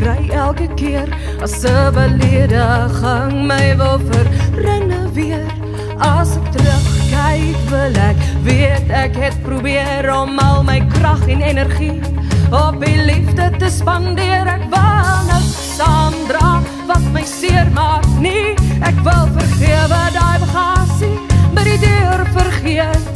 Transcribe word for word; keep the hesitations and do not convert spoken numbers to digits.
kry elke keer as 'n belediging my wil verrinne weer. As ek terugkyk wil ek weet ek het probeer om al my krag en energie op die liefde te spandeer. Ek wil nou saamdra wat my seer maak nie. Ek wil vergewe daai bagasie by die deur vergeet.